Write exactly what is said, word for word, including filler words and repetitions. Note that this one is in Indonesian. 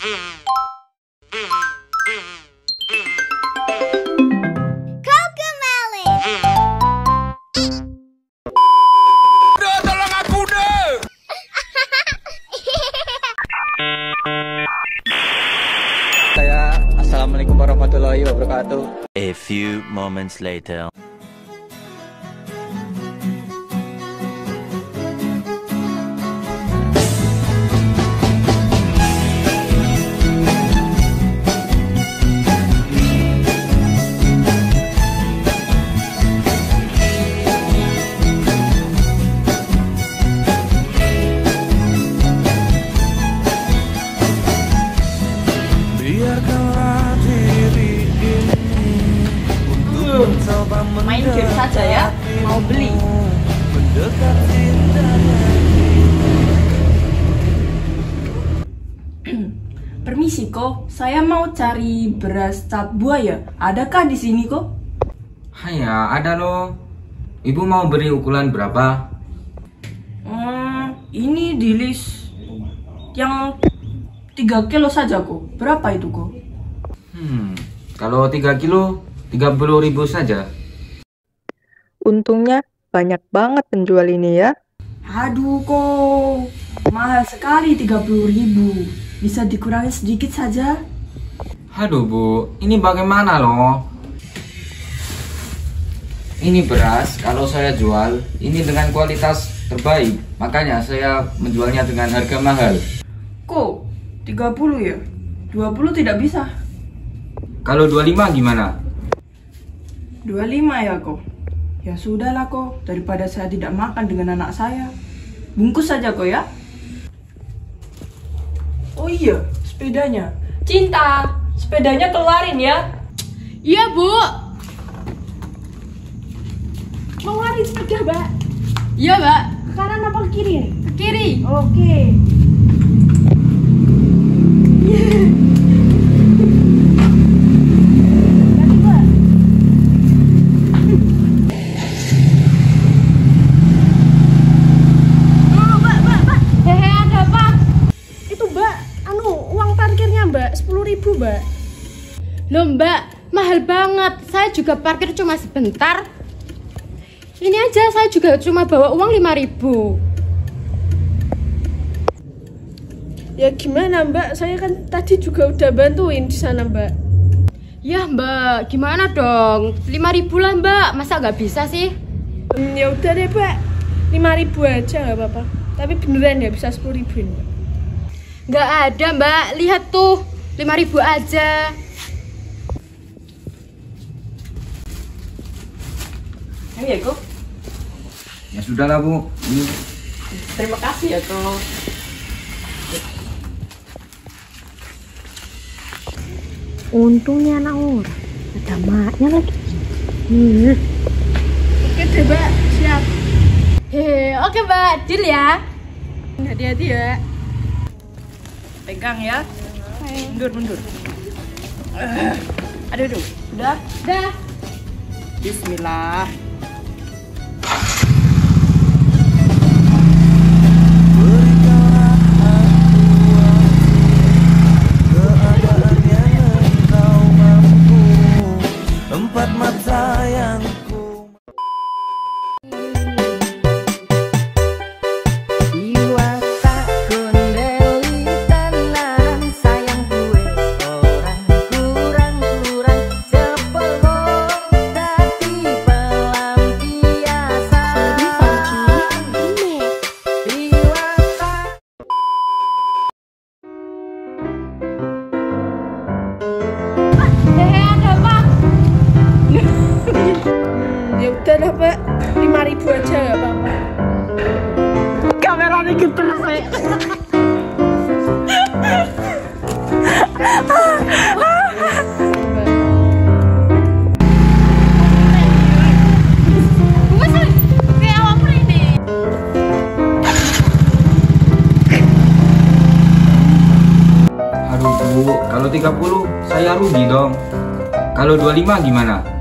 Saya Assalamualaikum warahmatullahi wabarakatuh. A few moments later. Main game saja ya, mau beli. Permisi kok, saya mau cari beras cap buaya. Adakah di sini kok? Hanya ada loh. Ibu mau beri ukuran berapa? Hmm, ini di list yang tiga kilo saja kok. Berapa itu kok? Hmm, kalau tiga kilo tiga puluh ribu saja. Untungnya banyak banget penjual ini ya. Aduh kok, mahal sekali tiga puluh ribu. Bisa dikurangi sedikit saja? Aduh Bu, ini bagaimana loh? Ini beras kalau saya jual, ini dengan kualitas terbaik. Makanya saya menjualnya dengan harga mahal. Kok tiga puluh ya? dua puluh tidak bisa. Kalau dua puluh lima gimana? dua puluh lima ya kok. Ya sudahlah kok, daripada saya tidak makan dengan anak saya. Bungkus saja kok ya. Oh iya, sepedanya. Cinta, sepedanya keluarin ya. Iya Bu. Keluarin sepeda Mbak. Iya Mbak. Ke kanan apa ke kiri? Ke kiri. Oke. sepuluh ribu Mbak. Loh Mbak, mahal banget. Saya juga parkir cuma sebentar. Ini aja saya juga cuma bawa uang lima ribu. Ya gimana Mbak, saya kan tadi juga udah bantuin di sana Mbak. Ya Mbak, gimana dong? lima ribu lah Mbak, masa nggak bisa sih? Hmm, ya udah deh Mbak, lima ribu aja nggak apa-apa. Tapi beneran ya bisa sepuluh ribu ini Mbak. Nggak ada Mbak, lihat tuh, lima ribu aja. Ini ya kok. Ya sudahlah Bu. Ini. Terima kasih ya kok. Untungnya anak orang, ada maknya lagi. Hmm. Oke deh Mbak, siap. Hehe, oke Mbak, deal ya. Hati-hati ya. Pegang ya. Mundur, mundur. Uh, aduh, aduh. Udah? Dah. Bismillah. Empat mata yang ku jiwa tak kondeli tenang sayang gue orang kurang-kurang cepelo dati pelampiasan jiwa tak Hehe, ada apa? Hmm, ya udah lah Mbak, lima ribu aja nggak apa-apa. Kameranya gitu sih. Aduh Bu, kalau tiga puluh saya rugi dong. Kalau dua puluh lima gimana?